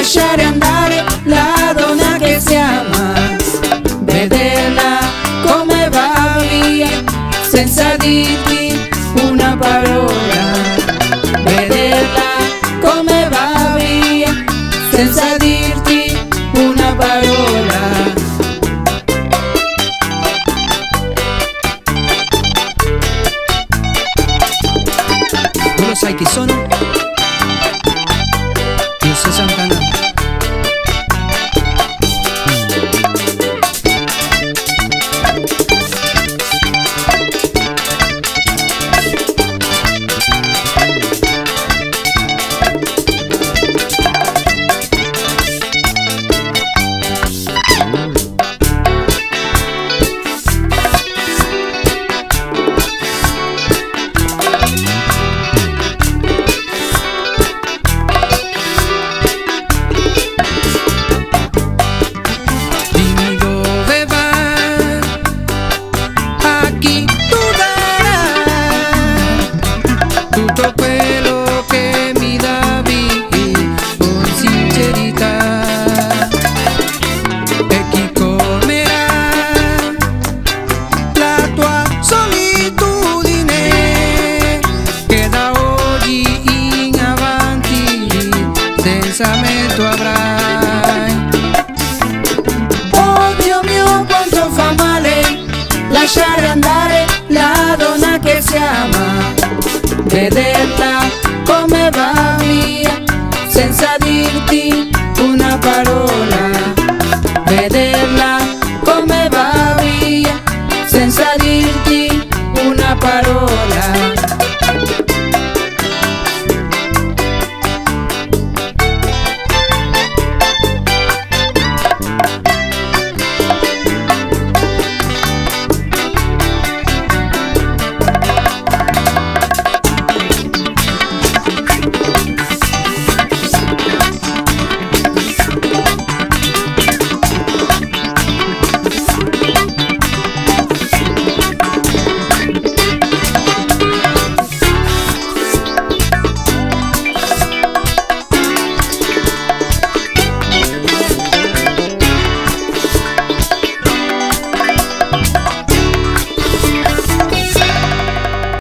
lasciare andare la donna che si ama, vederla come va via senza dirti una parola, vederla come va via senza dirti una parola. Tu lo sai chi sono? Giuseppe Santana. Tutto quello che mi davi con sincerità, e chi colmerà la tua solitudine che da oggi in avanti senza me tu avrai. Oh Dio mio, quanto fa male lasciare andare la donna che si ama, vederla come va